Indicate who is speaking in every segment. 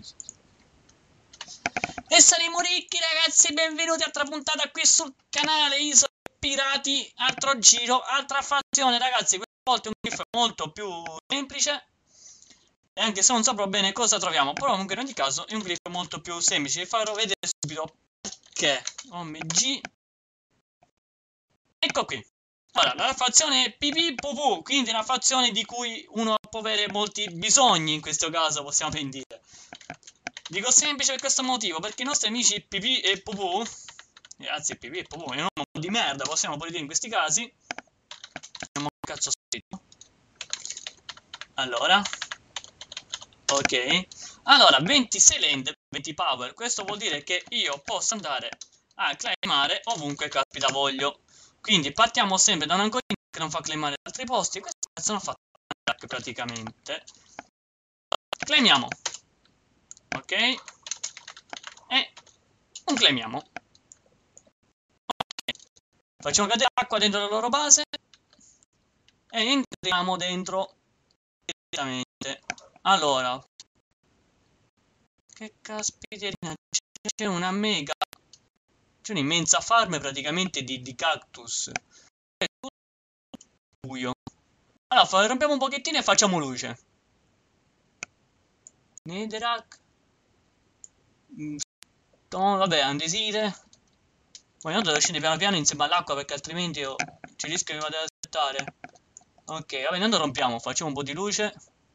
Speaker 1: E saremo ricchi, ragazzi, benvenuti a altra puntata qui sul canale Isole Pirati, altro giro, altra fazione, ragazzi. Questa volta è un GIF molto più semplice, e anche se non saprò bene cosa troviamo, però comunque in ogni caso è un GIF molto più semplice. Vi farò vedere subito perché. OMG. Ecco qui. Allora, la fazione PPPU, quindi una fazione di cui uno può avere molti bisogni, in questo caso possiamo ben dire. Dico semplice per questo motivo, perché i nostri amici PP e PPU, anzi PP e PPU, è un nome di merda, possiamo pure dire in questi casi. Vediamo che cazzo ho scritto. Allora, ok. Allora, 26 land, 20 power, questo vuol dire che io posso andare a claimare ovunque caspita voglio. Quindi partiamo sempre da una collina che non fa claimare da altri posti, e questi sono fatti praticamente. Claimiamo, ok, e non claimiamo, okay. Facciamo cadere l'acqua dentro la loro base e entriamo dentro direttamente. Allora, che caspiterina, c'è una mega, c'è un'immensa farm praticamente di cactus, è tutto buio. Allora rompiamo un pochettino e facciamo luce. Netherrack, no, vabbè, andesite. Poi intanto devo scendere piano piano insieme all'acqua, perché altrimenti io ci rischio che vado ad aspettare. Ok, vabbè, intanto rompiamo, facciamo un po' di luce.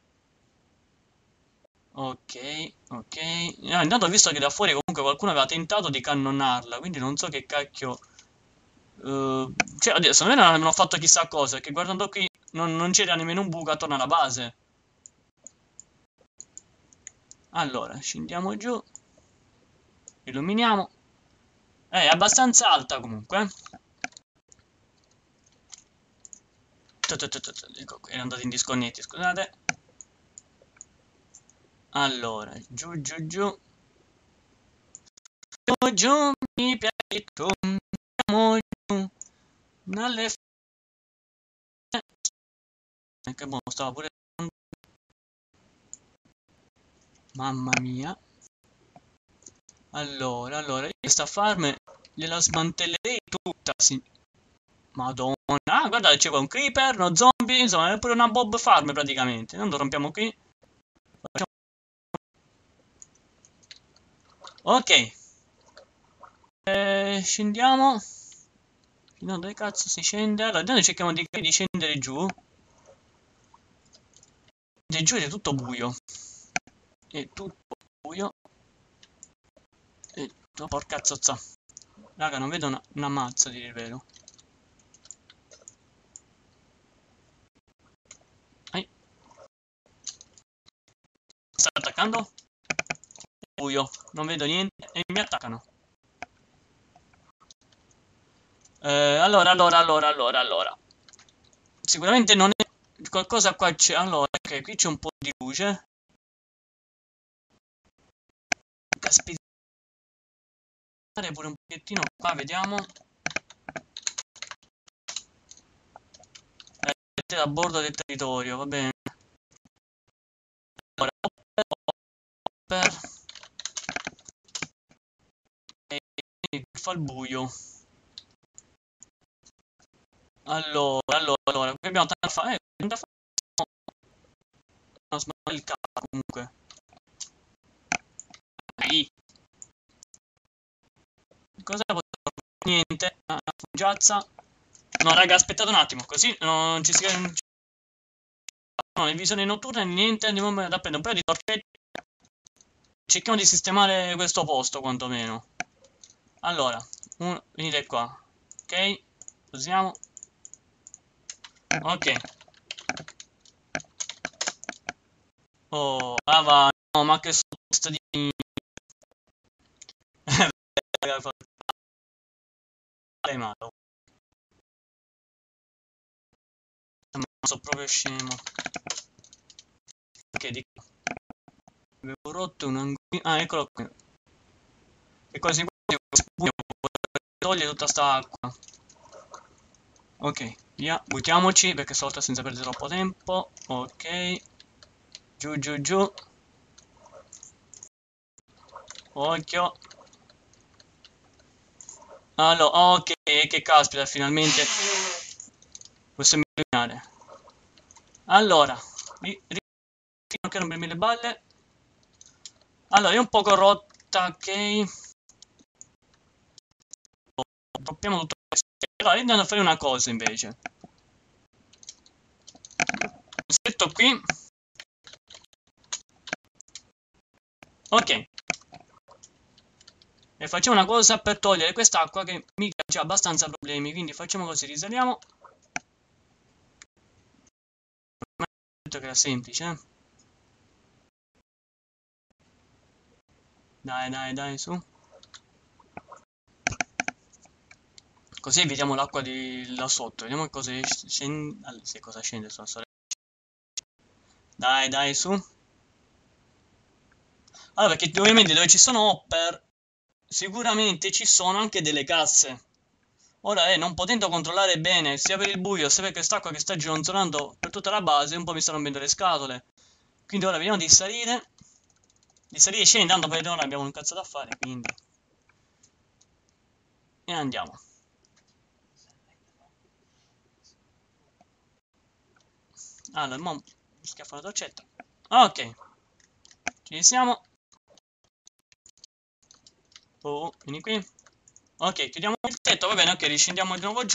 Speaker 1: Ok, ok. Intanto ho visto che da fuori comunque qualcuno aveva tentato di cannonarla, quindi non so che cacchio. Cioè, oddio, secondo me non hanno fatto chissà cosa, perché guardando qui non c'era nemmeno un buco attorno alla base. Allora, scendiamo giù. Illuminiamo. È abbastanza alta comunque. Ecco qui, è andato in disconnetti, scusate. Allora, giù, giù, giù. Giù, giù, mi piace tu. Andiamo giù. Dalle che buono, stava pure. Mamma mia. Allora, io questa farm gliela smantellerei tutta, sì. Madonna. Ah, guardate, c'è qua un creeper, uno zombie, insomma, è pure una bob farm praticamente. Tanto rompiamo qui. Ok. Scendiamo. No, dove cazzo si scende? Allora, intanto cerchiamo di scendere giù. E giù è tutto buio. È tutto buio. E porca zozza. Raga, non vedo una mazza di livello. Sta attaccando? Buio, non vedo niente e mi attaccano. Allora. Sicuramente non è qualcosa qua c'è. Allora, ok, qui c'è un po' di luce. Caspita, pure un pochettino qua, vediamo. Siete a bordo del territorio, va bene. Allora, hopper. E fa il buio. Allora, qui abbiamo tanta fame. Non sbaglio il capo comunque. Dai. Cosa posso fare? Niente. Giazza. No, raga, aspettate un attimo, così non ci si... No, le visioni notturne, niente, andiamo a prendere un paio di torpetti. Cerchiamo di sistemare questo posto, quantomeno. Allora, venite qua. Ok, usiamo. Ok. Oh, va. No, ma che sto di... Malo. Sono proprio scemo. Ok, di qua. Avevo rotto un angolino. Ah, eccolo qui. E quasi toglie tutta sta acqua. Ok, via, buttiamoci perché stavolta senza perdere troppo tempo. Ok, giù. Occhio. Allora, ok, che caspita, finalmente possiamo illuminare. Allora, fino a che rompermi le balle. Allora, è un po' corrotta, ok. Droppiamo tutto questo. Allora, andiamo a fare una cosa invece. Aspetto qui. Ok. E facciamo una cosa per togliere quest'acqua che mi crea abbastanza problemi. Quindi facciamo così, risaliamo. Ma ho detto che era semplice, eh. Dai, su. Così vediamo l'acqua di là sotto. Vediamo cosa scende. Se cosa scende sulla storia. Dai, su. Allora, perché ovviamente dove ci sono hopper, sicuramente ci sono anche delle casse. Ora, non potendo controllare bene, sia per il buio, sia per quest'acqua che sta gironzolando per tutta la base, un po' mi sta rompendo le scatole. Quindi ora vediamo di salire. Di salire e scendere, tanto per ora abbiamo un cazzo da fare, quindi. E andiamo. Allora, mo schiaffo la torcetta. Ok. Ci siamo. Oh, vieni qui. Ok, chiudiamo il tetto, va bene, ok, riscendiamo di nuovo giù.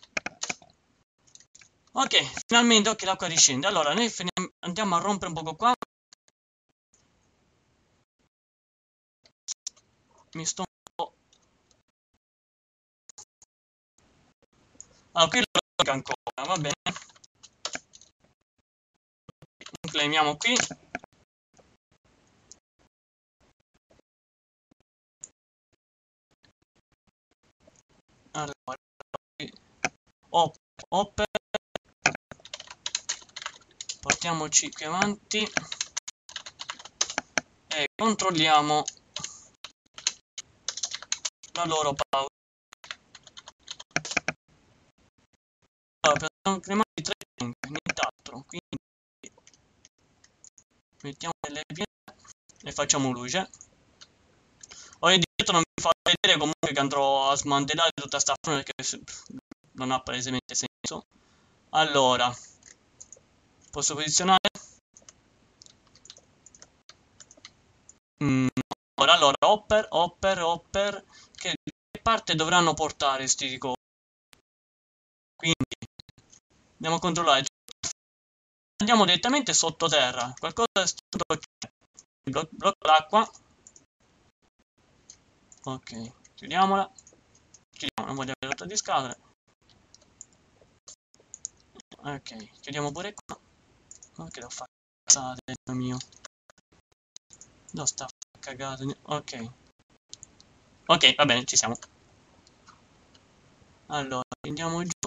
Speaker 1: Ok, finalmente, ok, l'acqua riscende. Allora, noi andiamo a rompere un poco qua. Mi sto un po'. Allora, qui lo tocca ancora, va bene. Claimiamo qui. Allora, hopper. Portiamoci qui avanti. E controlliamo la loro pausa. Allora, sono cremati 3 tank, nient'altro. Quindi mettiamo delle pietre e facciamo luce. Ora di dietro non vi farò vedere comunque che andrò a smantellare tutta sta forma perché non ha palesemente senso. Allora, posso posizionare? Allora, hopper, che parte dovranno portare sti cosi? Quindi, andiamo a controllare. Andiamo direttamente sottoterra. Qualcosa è stato. Blocco l'acqua. Ok, chiudiamola. Chiudiamo, non voglio avere rotta di scatole. Ok, chiudiamo pure qua. Ma che devo fare? Cazzate, mio. Dove sta cagato? Ok. Ok, va bene, ci siamo. Allora, andiamo giù.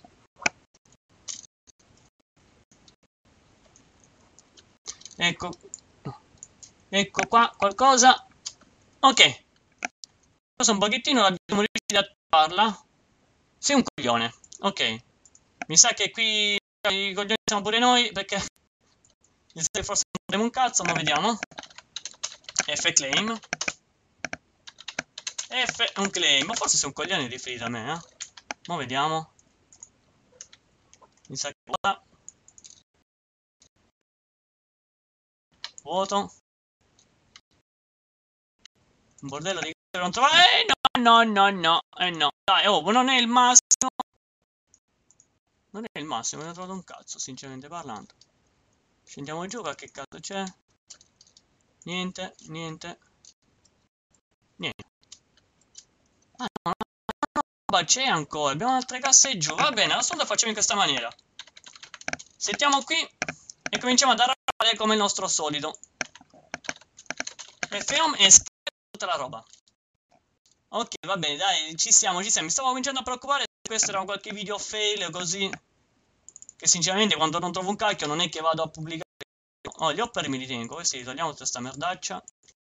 Speaker 1: Ecco. Ecco qua, qualcosa. Ok. Cosa un pochettino l'abbiamo riusciti a trovarla. Sei un coglione. Ok. Mi sa che qui i coglioni siamo pure noi, perché mi sa che forse non abbiamo un cazzo, ma vediamo. F claim. F un claim. Ma forse sei un coglione riferito a me, eh? Ma vediamo. Mi sa che vuota. Vuoto. Un bordello di cose non trovare. No. No. Dai, oh, non è il massimo. Non è il massimo, non ho trovato un cazzo, sinceramente parlando. Scendiamo giù, qualche cazzo c'è? Niente. Niente. Ah, no, roba c'è ancora, abbiamo altre casse giù. Va bene, adesso lo facciamo in questa maniera. Settiamo qui e cominciamo ad arrabbiare come il nostro solito. E film e tutta la roba. Ok, va bene, dai, ci siamo. Mi stavo cominciando a preoccupare se questo era qualche video fail così. Che sinceramente quando non trovo un cacchio non è che vado a pubblicare. Oh, gli hopper me li tengo, questi li togliamo tutta sta merdaccia.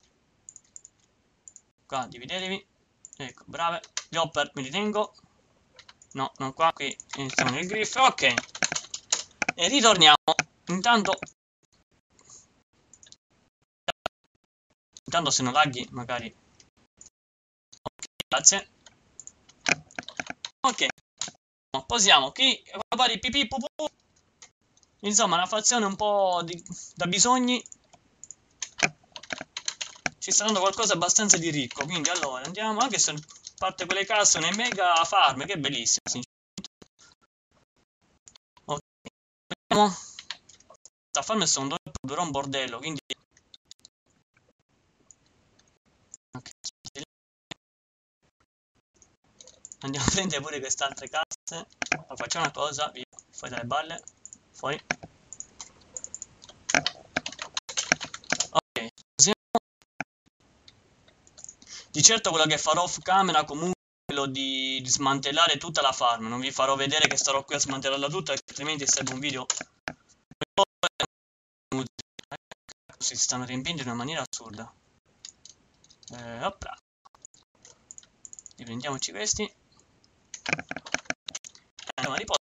Speaker 1: Qua, dividetevi. Ecco, brave. Gli hopper me li tengo. No, non qua, qui iniziamo nel griffo. Ok. E ritorniamo. Intanto Intanto se non laghi, magari. Ok, grazie. Ok. Posiamo qui. Vari pipì pupù. Insomma, una fazione un po' da bisogni. Ci sta dando qualcosa abbastanza di ricco. Quindi allora andiamo. Anche se parte quelle casse, una mega farm, che è bellissimo, sinceramente. Ok. Andiamo. Questa farm è secondo me produrrà un bordello, quindi. Ok. Andiamo a prendere pure queste altre casse. Ma facciamo una cosa, via, fuori dalle balle. Fuori. Ok, così. Di certo quello che farò off camera comunque è quello di smantellare tutta la farm. Non vi farò vedere che starò qui a smantellarla tutta, altrimenti sarebbe un video. Si stanno riempiendo in una maniera assurda. Opla. Riprendiamoci questi. Andiamo a riposare.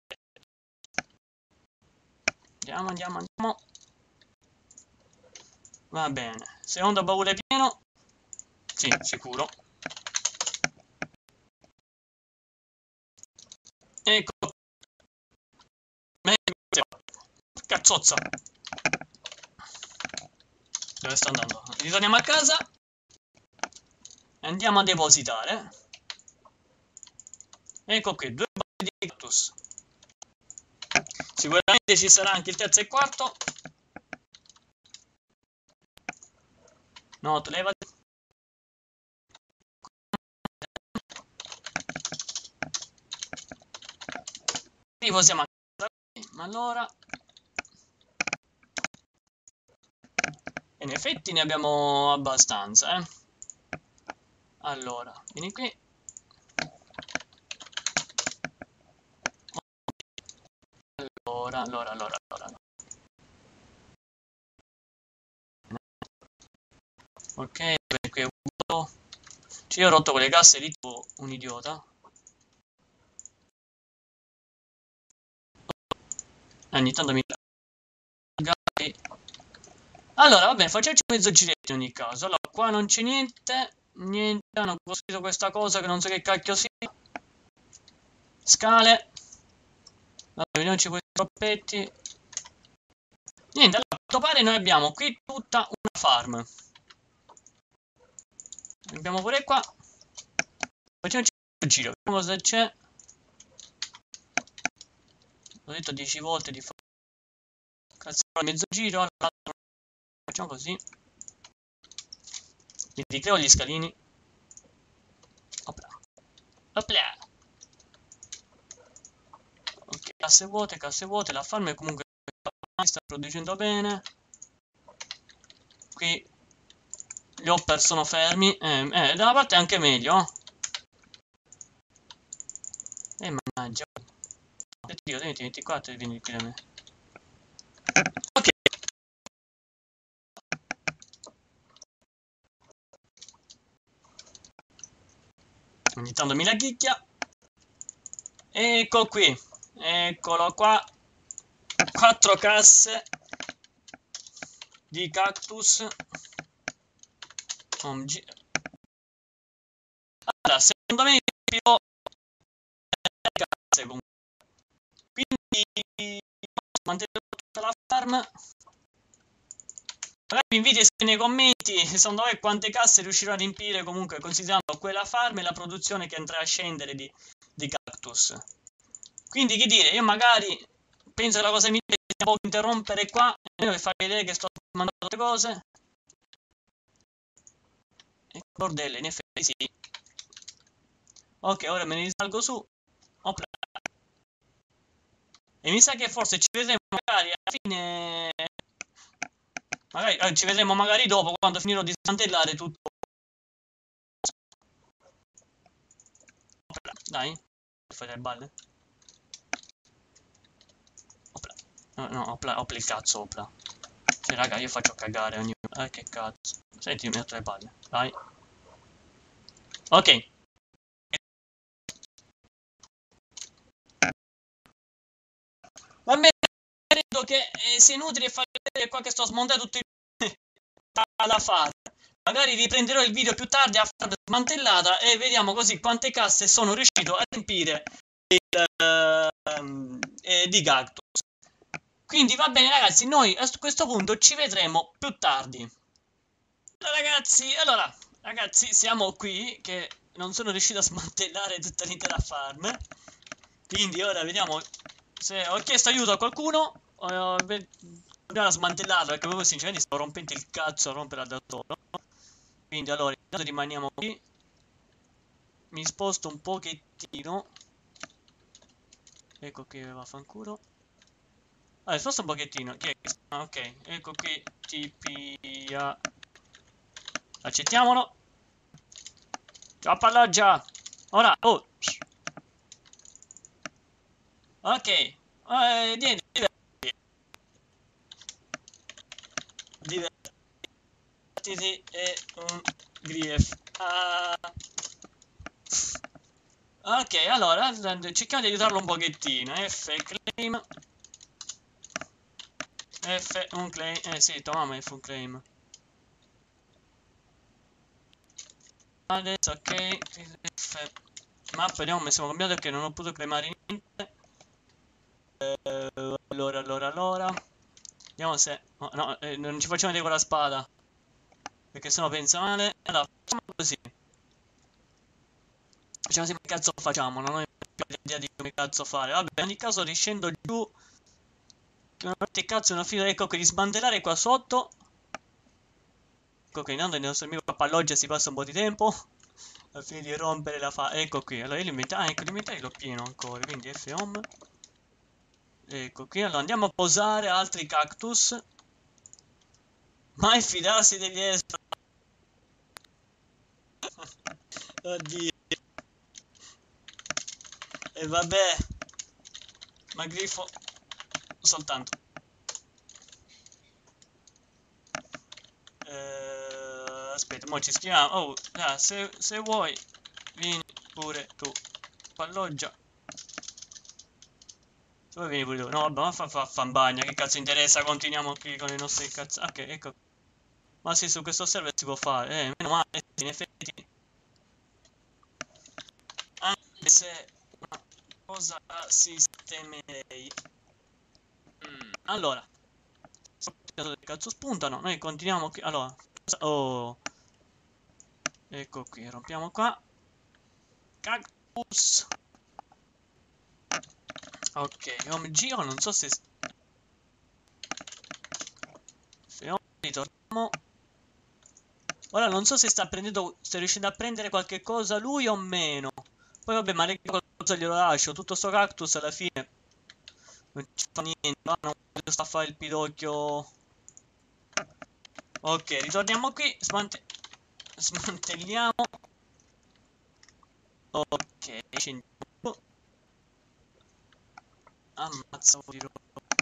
Speaker 1: Andiamo. Va bene. Secondo baule pieno. Sì, sicuro. Ecco. Cazzozza. Dove sto andando? Ritorniamo a casa. E andiamo a depositare. Ecco qui, 2 botti di cactus. Sicuramente ci sarà anche il terzo e quarto. No, tu levati. Riposiamo a casa. Ma allora. In effetti ne abbiamo abbastanza, eh. Allora, vieni qui. Allora. Ok, perché ho avuto. Cioè, io ho rotto quelle casse lì tipo un idiota. Ogni tanto mi. Allora, va bene, facciamoci mezzo giretto in ogni caso. Allora, qua non c'è niente. Niente, hanno costruito questa cosa che non so che cacchio sia. Scale. Allora, vediamoci questi troppetti. Niente, allora, a quanto pare noi abbiamo qui tutta una farm. Abbiamo pure qua. Facciamoci un giro, vediamo cosa c'è. L'ho detto 10 volte di fare. Cazzo, mezzo giro. Allora, facciamo così. Mi ricreo gli scalini. Opla. Ok, casse vuote. La farm è comunque sta producendo bene. Qui gli hopper sono fermi. Da una parte è anche meglio. Mannaggia. Dio, 24 e vieni qui da me. Ok. Ogni tanto mi laghicchia. Ecco qui. Eccolo qua. 4 casse di cactus. Allora, secondo me più casse comunque. Quindi mantenere tutta la farm. Magari mi inviti nei commenti secondo me quante casse riuscirò a riempire comunque considerando quella farm e la produzione che andrà a scendere di cactus. Quindi che dire, io magari penso che la cosa migliore sia un po' interrompere qua per far vedere che sto mandando le cose. Bordello, in effetti sì. Ok, ora me ne risalgo su. Opla. E mi sa che forse ci vedremo magari alla fine. Magari ci vedremo magari dopo quando finirò di smantellare tutto. Opla. Dai, fai le balle. Opla. No, opla il cazzo, opla. Sì, raga, io faccio cagare ogni. Che cazzo. Senti, mi metto le palle. Dai. Ok. Va bene, credo che sia inutile far vedere qua che sto smontando tutto il. Da fare. magari riprenderò il video più tardi a farla smantellata e vediamo così quante casse sono riuscito a riempire di cactus. Quindi va bene ragazzi, noi a questo punto ci vedremo più tardi. Allora ragazzi, siamo qui che non sono riuscito a smantellare tutta l'intera farm. Quindi ora vediamo se ho chiesto aiuto a qualcuno. Proviamo a smantellarlo perché proprio sinceramente sto rompendo il cazzo a romperla da solo. Quindi allora intanto rimaniamo qui. Mi sposto un pochettino. Ecco qui, vaffanculo. Allora, sposto un pochettino. Ah, ok, ecco qui. TPA. Accettiamolo. Ciao pallaggia. Ora, oh. Ok. Niente. Divertiti è un grief. Ok, allora cerchiamo di aiutarlo un pochettino. F claim. F un claim. Sì, tomiamo F un claim. Adesso ok. F map, vediamo come siamo cambiati perché non ho potuto claimare niente. Allora. Vediamo se... Oh, no, non ci facciamo vedere con la spada. Perché sennò pensa male. Allora, facciamo così. Facciamo così, che cazzo facciamo? Non ho più idea di come cazzo fare. Vabbè, in ogni caso riscendo giù. Che cazzo, una fila, ecco, di smantellare qua sotto. Ecco che intanto il nostro amico Palloggia si passa un po' di tempo. Alla fine di rompere la fa. Ecco qui. Allora io l'inventario, ecco l'inventario l'ho pieno ancora. Quindi F home. Ecco qui. Allora andiamo a posare altri cactus. Mai fidarsi degli espro. Oddio. E vabbè. Ma grifo soltanto. Aspetta, mo ci scriviamo. Oh, se vuoi, vieni pure tu. Palloggia. Se vuoi vieni pure tu. No, vabbè, ma fa in bagna. Che cazzo interessa? Continuiamo qui con le nostre cazzo. Ok, ecco. Ma sì, su questo server si può fare. Meno male, in effetti. Anche se una cosa la sistemerei. Allora. Che cazzo spuntano? Noi continuiamo qui. Allora. Oh. Ecco qui, rompiamo qua. Cactus. Ok, home giro, non so se... Ritorniamo. Ora non so se sta prendendo... Sta riuscendo a prendere qualche cosa lui o meno. Poi vabbè, ma qualcosa glielo lascio. Tutto sto cactus alla fine non ci fa niente. No? Non sta a fare il pidocchio. Ok, ritorniamo qui. Smantelliamo. Ok, scendiamo. Ammazza un po' di roba.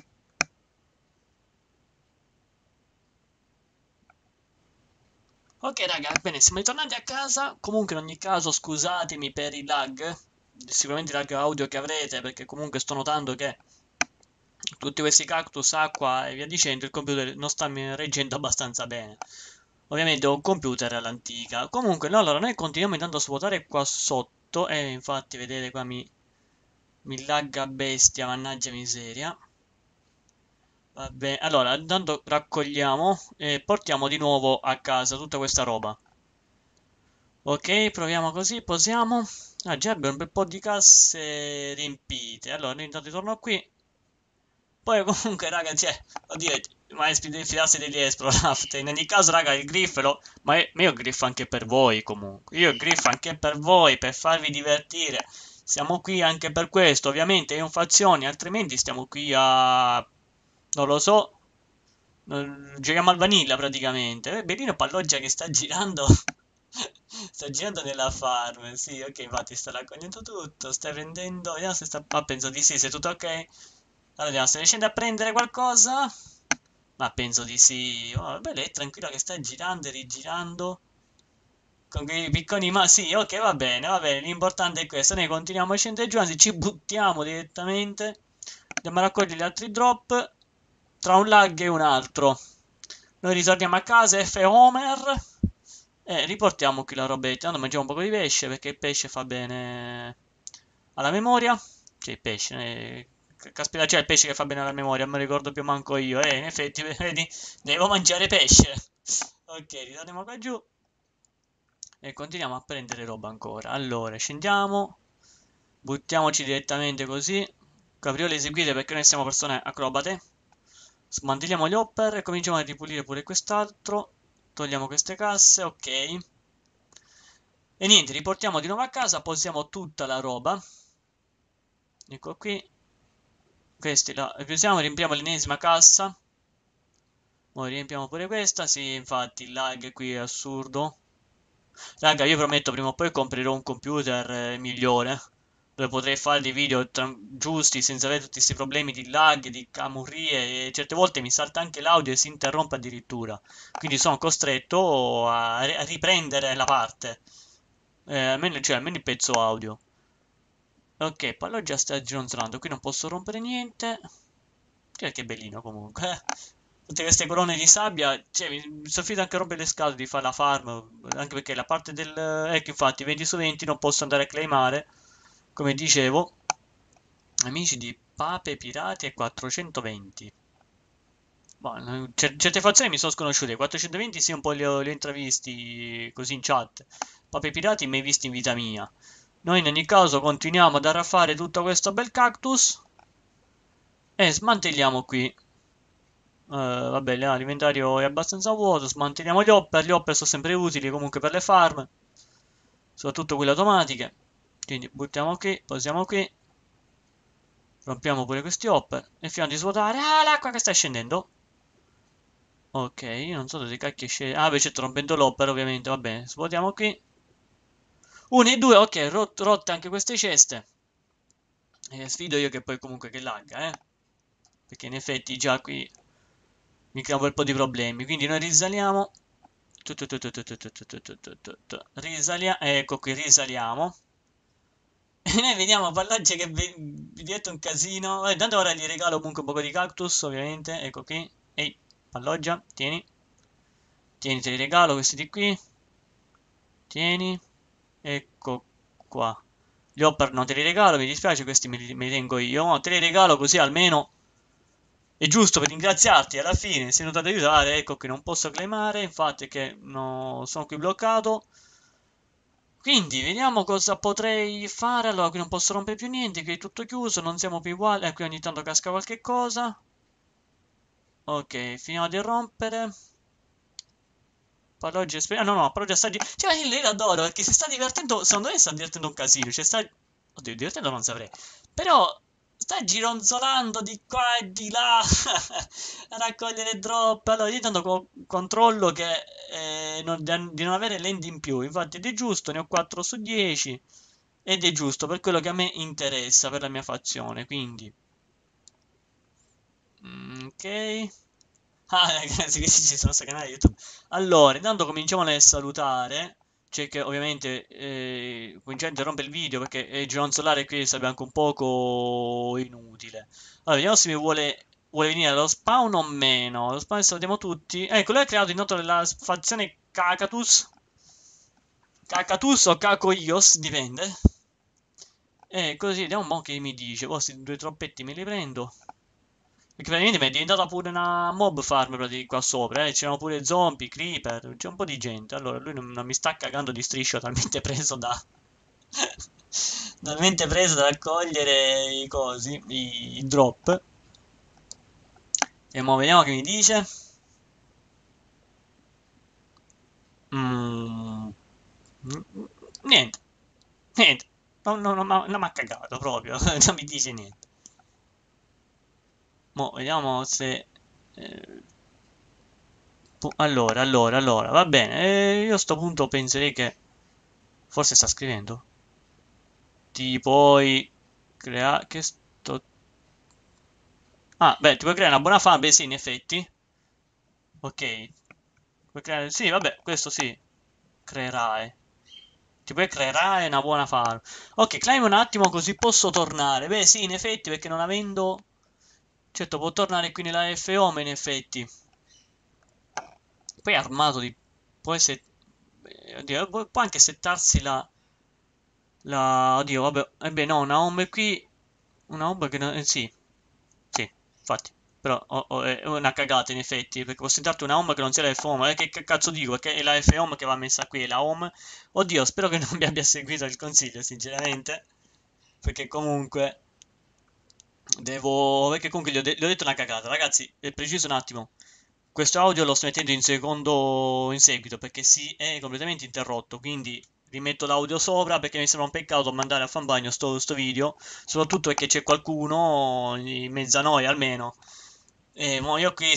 Speaker 1: Ok raga, bene, siamo ritornati a casa. Comunque in ogni caso scusatemi per i lag. Sicuramente i lag audio che avrete, perché comunque sto notando che tutti questi cactus, acqua e via dicendo, il computer non sta reggendo abbastanza bene. Ovviamente ho un computer all'antica. Comunque, no, allora noi continuiamo intanto a svuotare qua sotto. E infatti, vedete qua mi lagga bestia, mannaggia miseria. Vabbè, allora, intanto raccogliamo e portiamo di nuovo a casa tutta questa roba. Ok, proviamo così, posiamo. Ah, già abbiamo un bel po' di casse riempite. Allora, noi intanto torno qui. Poi comunque, raga, cioè, oddio, ma devi fidarsi degli Esploraft. In ogni caso, raga, il griffelo. Ma io griffo anche per voi, comunque. Io griffo anche per voi, per farvi divertire. Siamo qui anche per questo, ovviamente, è un fazione, altrimenti stiamo qui a... Non lo so. Giochiamo al vanilla praticamente. Bellino Palloggia che sta girando. Sta girando nella farm. Sì, ok, infatti sta raccogliendo tutto. Stai prendendo. Vediamo se sta. Ma penso di sì, se è tutto ok. Allora, vediamo, stai riuscendo a prendere qualcosa? Ma penso di sì. Oh, vabbè, lei è tranquilla che sta girando e rigirando. Con quei picconi, ma sì, ok, va bene, va bene. L'importante è questo. Noi continuiamo a scendere giù, anzi ci buttiamo direttamente. Andiamo a raccogliere gli altri drop. Tra un lag e un altro. Noi ritorniamo a casa, F Homer. E riportiamo qui la robetta. Tanto mangiamo un po' di pesce perché il pesce fa bene alla memoria. Cioè il pesce, caspita, c'è il pesce che fa bene alla memoria, non me lo ricordo più manco io. In effetti, vedi, devo mangiare pesce. Ok, ritorniamo qua giù e continuiamo a prendere roba ancora. Allora, scendiamo, buttiamoci direttamente così. Capriole eseguite perché noi siamo persone acrobate. Smantelliamo gli hopper e cominciamo a ripulire pure quest'altro. Togliamo queste casse, ok. E niente, riportiamo di nuovo a casa, posiamo tutta la roba. Ecco qui. Questi la usiamo, riempiamo l'ennesima cassa. Ora riempiamo pure questa. Sì, infatti il lag qui è assurdo. Raga, io prometto prima o poi comprerò un computer migliore. Dove potrei fare dei video giusti senza avere tutti questi problemi di lag, di camurrie. E certe volte mi salta anche l'audio e si interrompe addirittura. Quindi sono costretto a riprendere la parte. Almeno il pezzo audio. Ok, poi già sta gironzolando. Qui non posso rompere niente. Che è bellino comunque. Tutte queste colonne di sabbia. Cioè, mi sono finito anche a rompere le scatole di fare la farm. Anche perché la parte del. Ecco, infatti, 20 su 20 non posso andare a claimare. Come dicevo. Amici di Pape Pirati e 420. Boh, certe fazioni mi sono sconosciute. 420 sì, un po' li ho intravisti così in chat. Pape Pirati mai visti in vita mia. Noi in ogni caso continuiamo ad arraffare tutto questo bel cactus e smantelliamo qui. Vabbè, l'inventario è abbastanza vuoto, smantelliamo gli hopper sono sempre utili comunque per le farm, soprattutto quelle automatiche. Quindi buttiamo qui, posiamo qui, rompiamo pure questi hopper e finiamo di svuotare. Ah, l'acqua che sta scendendo! Ok, io non so dove cacchio scende. Ah, beh, certo, rompendo l'hopper ovviamente, va bene. Svuotiamo qui. 1 e 2, ok, rotte anche queste ceste. Sfido io che poi comunque che lagga, perché in effetti già qui mi crea un bel po' di problemi. Quindi noi risaliamo. Risaliamo. Ecco qui, risaliamo. E noi vediamo pallaggi che vi diventa un casino. Intanto ora gli regalo comunque un po' di cactus, ovviamente. Ecco qui. Ehi, palloggia, tieni. Tieni, te li regalo questi di qui. Tieni. Ecco qua. Gli hopper non te li regalo, mi dispiace, questi me li tengo io. Ma te li regalo così almeno è giusto per ringraziarti alla fine, sei venuto ad aiutare, ecco che non posso claimare, infatti che no, sono qui bloccato. Quindi vediamo cosa potrei fare. Allora, qui non posso rompere più niente, qui è tutto chiuso, non siamo più uguali. Qui ogni tanto casca qualche cosa. Ok, finiamo di rompere. Paroggi ah, no, no, Paroggi sta cioè, lei l'adoro perché si sta divertendo. Secondo me sta divertendo un casino. Cioè, sta. Oddio, divertendo non saprei. Però sta gironzolando di qua e di là a raccogliere drop. Allora, io tanto controllo che di non avere land in più. Infatti, ed è giusto, ne ho 4 su 10. Ed è giusto per quello che a me interessa, per la mia fazione. Quindi, ok. Ah, ragazzi, questi ci sono sul canale YouTube. Allora, intanto cominciamo a salutare. C'è che ovviamente cominciamo a interrompere il video perché il girone solare qui sarebbe anche un poco inutile. Allora, vediamo se mi vuole venire allo spawn o meno. Lo spawn salutiamo tutti. Ecco, lui ha creato intanto la fazione Cacatus. Cacatus o Cacoios, dipende. E così, vediamo un po' che mi dice. Poi questi due troppetti me li prendo. Perché praticamente mi è diventata pure una mob farm qua sopra, c'erano pure zombie, creeper, c'è un po' di gente. Allora lui non mi sta cagando di striscio, talmente preso da. Talmente preso da raccogliere i cosi, i drop. E mo vediamo che mi dice. Mm, niente, niente. Non mi ha cagato proprio, non mi dice niente. Mo vediamo se. eh, allora, va bene. Io a sto punto penserei che forse sta scrivendo. Ti puoi creare. Che sto. Ah, beh, ti puoi creare una buona fama. Beh, sì, in effetti. Ok. Puoi creare. Sì, vabbè, questo sì. Creerai. Ti puoi creare una buona farm. Ok, climb un attimo così posso tornare. Beh, sì, in effetti, perché non avendo. Certo, può tornare qui nella FO, ma in effetti. Poi è armato di. Può essere. oddio, può anche settarsi oddio, vabbè, no, una home qui, una home che non, sì, sì, infatti, però è una cagata in effetti, perché posso darti una home che non sia la F-home, che cazzo dico, che è la F-home che va messa qui, è la home, oddio, spero che non mi abbia seguito il consiglio, sinceramente, perché comunque perché comunque gli ho detto una cagata, ragazzi, preciso un attimo, questo audio lo sto mettendo in secondo in seguito, perché si è completamente interrotto, quindi rimetto l'audio sopra perché mi sembra un peccato mandare a fan bagno sto video, soprattutto perché c'è qualcuno in mezzo a noi almeno. E mo io qui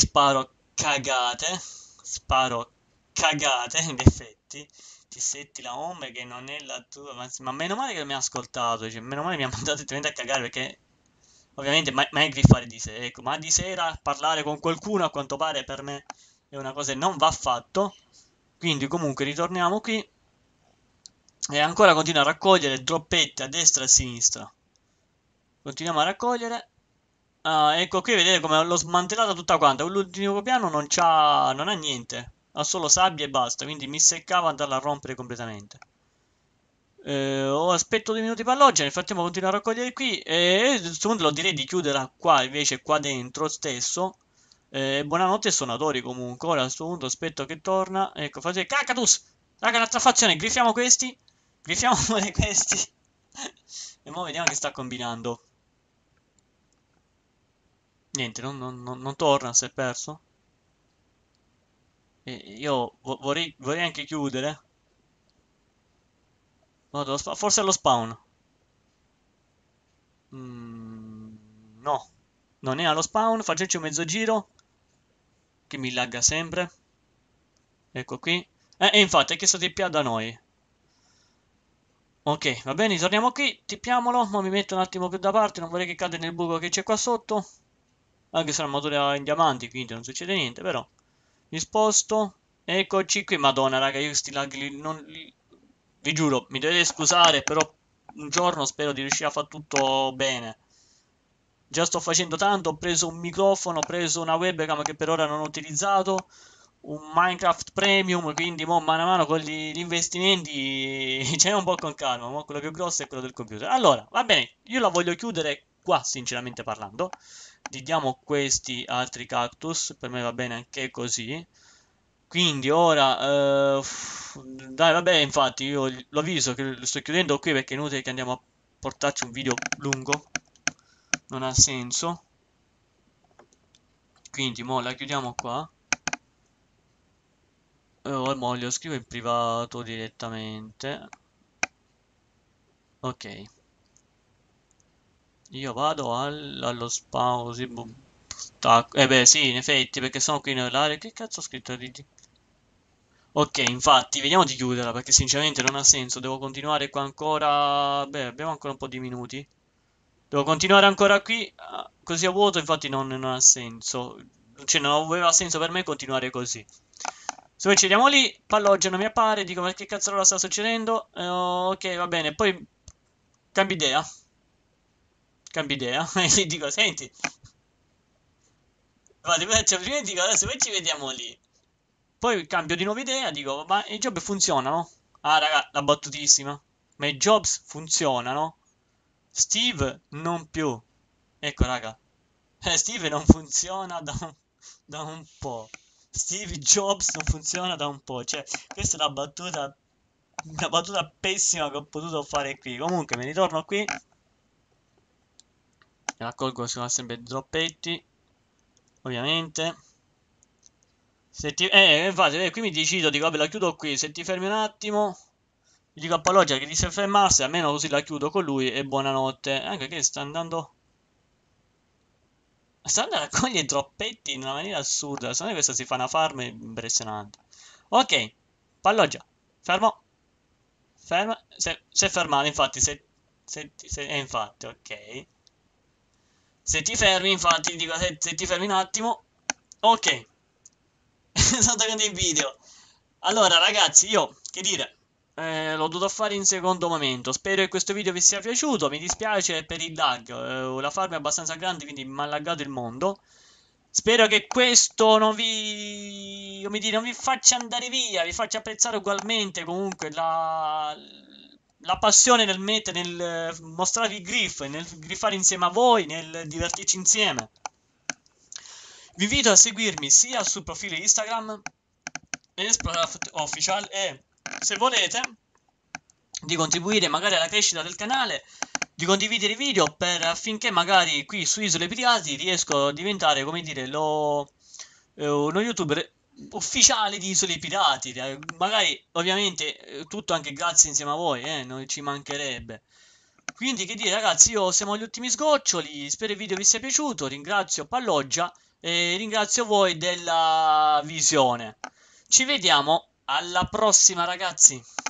Speaker 1: sparo cagate in effetti. Ti setti la home che non è la tua, ma meno male che mi ha ascoltato, cioè, meno male mi ha mandato direttamente a cagare perché ovviamente mai griffare di sé, ecco, ma di sera parlare con qualcuno a quanto pare per me è una cosa che non va fatto. Quindi comunque ritorniamo qui e ancora continua a raccogliere droppetti a destra e a sinistra. Continuiamo a raccogliere. Ah, ecco qui vedete come l'ho smantellata tutta quanta. L'ultimo piano non ha niente. Ha solo sabbia e basta. Quindi mi seccava andarla a rompere completamente. Aspetto 2 minuti per alloggia. Nel frattempo continuo a raccogliere qui. E a questo punto lo direi di chiudere qua invece qua dentro stesso. Buonanotte ai suonatori comunque. Ora a questo punto aspetto che torna. Ecco, fate Cactus! Raga, l'altra fazione, griffiamo questi. Griffiamo pure questi. E ora vediamo che sta combinando. Niente, non torna, si è perso. E io vorrei anche chiudere. Vado forse allo spawn. Mm, no, non è allo spawn. Facciamoci un mezzo giro. Che mi lagga sempre. Ecco qui. E infatti è chiesto TPA da noi. Ok, va bene, torniamo qui. Tippiamolo. Ma mi metto un attimo più da parte. Non vorrei che cade nel buco che c'è qua sotto. Anche se l'armatura è in diamanti, quindi non succede niente, però. Mi sposto. Eccoci qui. Madonna, raga, io questi lag vi giuro, mi dovete scusare, però un giorno spero di riuscire a fare tutto bene. Già sto facendo tanto, ho preso un microfono, ho preso una webcam che per ora non ho utilizzato, un Minecraft Premium, quindi mo mano a mano con gli investimenti c'è un po' con calma, mo quello più grosso è quello del computer. Allora, va bene, io la voglio chiudere qua, sinceramente parlando. Gli diamo questi altri cactus, per me va bene anche così. Quindi ora, dai, vabbè, infatti io lo avviso che lo sto chiudendo qui perché è inutile che andiamo a portarci un video lungo, non ha senso. Quindi mo la chiudiamo qua. E mo glielo scrivo in privato direttamente. Ok. Io vado allo spawn così. Beh, sì, in effetti, perché sono qui nell'area. Che cazzo ho scritto? Ok, infatti, vediamo di chiuderla perché sinceramente non ha senso. Devo continuare qua ancora. Beh, abbiamo ancora un po' di minuti. Devo continuare ancora qui. Così a vuoto, infatti, non ha senso. Cioè, non aveva senso per me continuare così. Se poi ci vediamo lì, palloggio non mi appare. Dico, ma che cazzo ora sta succedendo? Ok, va bene. Poi cambi idea. Cambi idea. E gli dico, senti. Cioè, prima dico, adesso poi ci vediamo lì. Poi cambio di nuova idea, dico, ma i job funzionano? Ah, raga, la battutissima. Ma i jobs funzionano? Steve non più. Ecco, raga. Steve non funziona da un po'. Steve Jobs non funziona da un po'. Cioè, questa è una battuta pessima che ho potuto fare qui. Comunque, mi ritorno qui. Raccolgo sono sempre droppetti. Ovviamente. Infatti, qui mi decido, dico, vabbè, la chiudo qui. Se ti fermi un attimo, gli dico a Paloggia che ti sei fermarsi, almeno così la chiudo con lui e buonanotte. Anche che sta andando. Sta andando a raccogliere droppetti in una maniera assurda. Secondo me questa si fa una farm impressionante. Ok, Palloggia, fermo. Ferma. Si è fermato, infatti, infatti, ok. Se ti fermi, infatti, dico, se ti fermi un attimo. Ok, sono tornato in video. Allora, ragazzi, io, che dire, l'ho dovuto fare in secondo momento. Spero che questo video vi sia piaciuto. Mi dispiace per il lag. La farm è abbastanza grande, quindi mi ha laggato il mondo. Spero che questo non vi, come dire, non vi faccia andare via, vi faccia apprezzare ugualmente comunque la passione nel mettere, nel mostrare il griff, nel griffare insieme a voi, nel divertirci insieme. Vi invito a seguirmi sia sul profilo Instagram Esploraf Official e se volete di contribuire magari alla crescita del canale, di condividere i video affinché magari qui su Isole Pirati riesco a diventare, come dire, uno youtuber ufficiale di Isole Pirati. Magari, ovviamente, tutto anche grazie insieme a voi, non ci mancherebbe. Quindi, che dire, ragazzi, siamo agli ultimi sgoccioli. Spero il video vi sia piaciuto. Ringrazio Palloggia e ringrazio voi della visione. Ci vediamo alla prossima, ragazzi.